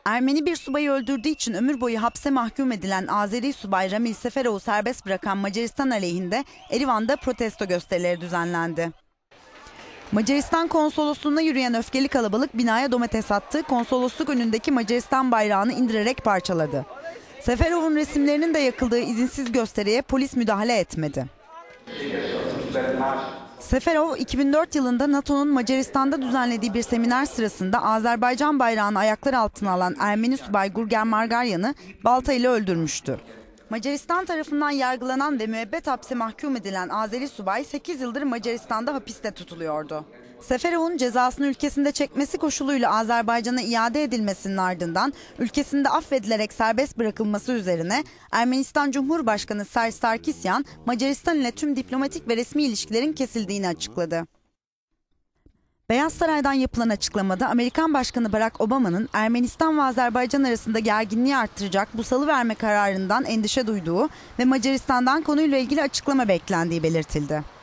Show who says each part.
Speaker 1: Ermeni bir subayı öldürdüğü için ömür boyu hapse mahkum edilen Azeri subay Ramil Seferov'u serbest bırakan Macaristan aleyhinde Erivan'da protesto gösterileri düzenlendi. Macaristan konsolosluğuna yürüyen öfkeli kalabalık binaya domates attı, konsolosluk önündeki Macaristan bayrağını indirerek parçaladı. Seferov'un resimlerinin de yakıldığı izinsiz gösteriye polis müdahale etmedi. Seferov, 2004 yılında NATO'nun Macaristan'da düzenlediği bir seminer sırasında Azerbaycan bayrağını ayaklar altına alan Ermeni subay Gurgen Margaryan'ı baltayla öldürmüştü. Macaristan tarafından yargılanan ve müebbet hapse mahkum edilen Azeri subay 8 yıldır Macaristan'da hapiste tutuluyordu. Seferov'un cezasını ülkesinde çekmesi koşuluyla Azerbaycan'a iade edilmesinin ardından ülkesinde affedilerek serbest bırakılması üzerine Ermenistan Cumhurbaşkanı Serj Sarkisyan, Macaristan ile tüm diplomatik ve resmi ilişkilerin kesildiğini açıkladı. Beyaz Saray'dan yapılan açıklamada Amerikan Başkanı Barack Obama'nın Ermenistan ve Azerbaycan arasında gerginliği arttıracak bu salıverme kararından endişe duyduğu ve Macaristan'dan konuyla ilgili açıklama beklendiği belirtildi.